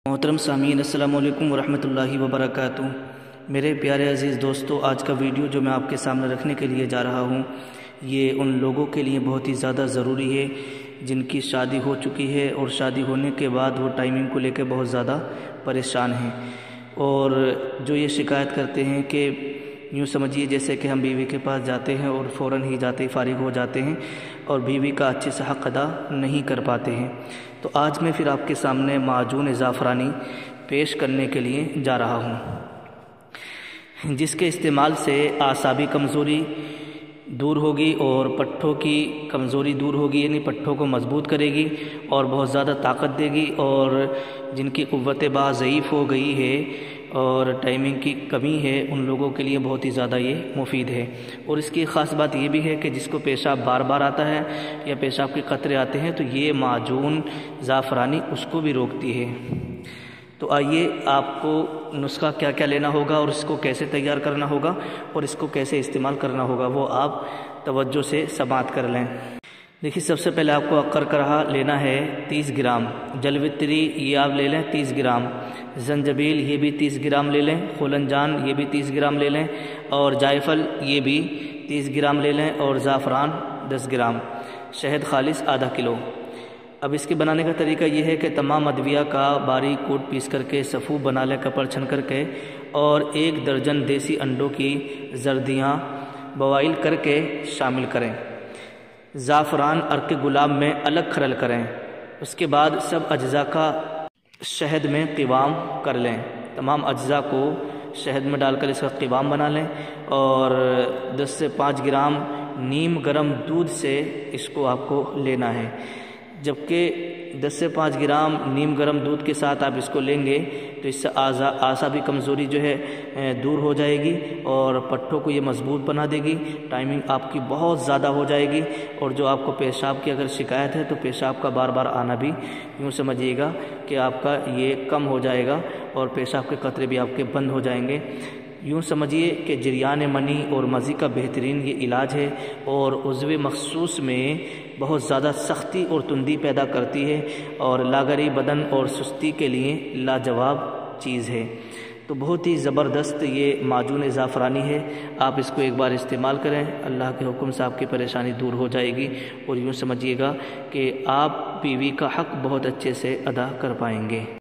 محترم سامعین، السلام علیکم ورحمۃ اللہ وبرکاتہ۔ میرے پیارے عزیز دوستو، آج کا ویڈیو جو میں آپ کے سامنے رکھنے کے لیے جا رہا ہوں، یہ ان لوگوں کے لیے بہت ہی زیادہ ضروری ہے جن کی شادی ہو چکی ہے اور شادی ہونے کے بعد وہ ٹائمنگ کو لے کے بہت زیادہ پریشان ہیں، اور جو یہ شکایت کرتے ہیں کہ یوں سمجھیے جیسے کہ ہم بیوی کے پاس جاتے ہیں اور فوراً ہی جاتے ہی فارغ ہو جاتے ہیں اور بیوی کا اچھے سے حق ادا نہیں کر پاتے ہیں۔ تو آج میں پھر آپ کے سامنے معجون زعفرانی پیش کرنے کے لیے جا رہا ہوں، جس کے استعمال سے اعصابی کمزوری دور ہوگی اور پٹھوں کی کمزوری دور ہوگی، یعنی پٹھوں کو مضبوط کرے گی اور بہت زیادہ طاقت دے گی، اور جن کی قوت باہ ضعیف ہو گئی ہے اور ٹائمنگ کی کمی ہے ان لوگوں کے لیے بہت ہی زیادہ یہ مفید ہے۔ اور اس کی خاص بات یہ بھی ہے کہ جس کو پیشاب بار بار آتا ہے یا پیشاب کے قطرے آتے ہیں تو یہ معجون زعفرانی اس کو بھی روکتی ہے۔ تو آئیے آپ کو نسخہ کیا کیا لینا ہوگا اور اس کو کیسے تیار کرنا ہوگا اور اس کو کیسے استعمال کرنا ہوگا وہ آپ توجہ سے سماعت کر لیں۔ دیکھیے، سب سے پہلے آپ کو عقر کرہ لینا ہے 30 گرام، جلوتری یہ آپ لے لیں 30 گرام، زنجبیل یہ بھی 30 گرام لے لیں، خولنجان یہ بھی 30 گرام لے لیں، اور جائفل یہ بھی 30 گرام لے لیں، اور زعفران 10 گرام، شہد خالص آدھا کلو۔ اب اس کے بنانے کا طریقہ یہ ہے کہ تمام ادویہ کا باریک کوٹ پیس کر کے صفو بنا لیں کپڑ چھن کر کے، اور 1 درجن دیسی انڈوں کی زردیاں بوائل کر کے شامل کریں۔ زعفران عرق گلاب میں الگ کھرل کریں، اس کے بعد سب اجزاء کا شہد میں قوام کر لیں۔ تمام اجزاء کو شہد میں ڈال کر اس کا قوام بنا لیں، اور 10 سے 5 گرام نیم گرم دودھ سے اس کو آپ کو لینا ہے۔ جبکہ 10 سے 5 گرام نیم گرم دودھ کے ساتھ آپ اس کو لیں گے تو اس سے اعصابی کمزوری جو ہے دور ہو جائے گی اور پٹھوں کو یہ مضبوط بنا دے گی، ٹائمنگ آپ کی بہت زیادہ ہو جائے گی، اور جو آپ کو پیشاب کی اگر شکایت ہے تو پیشاب کا بار بار آنا بھی یوں سمجھیے گا کہ آپ کا یہ کم ہو جائے گا اور پیشاب کے قطرے بھی آپ کے بند ہو جائیں گے۔ یوں سمجھیے کہ جریان منی اور مزی کا بہترین یہ علاج ہے، اور عضو مخصوص میں بہت زیادہ سختی اور تندی پیدا کرتی ہے، اور لاغری بدن اور سستی کے لیے لاجواب چیز ہے۔ تو بہت ہی زبردست یہ معجون زعفرانی ہے، آپ اس کو ایک بار استعمال کریں، اللہ کے حکم سے آپ کی پریشانی دور ہو جائے گی، اور یوں سمجھیے گا کہ آپ بیوی کا حق بہت اچھے سے ادا کر پائیں گے۔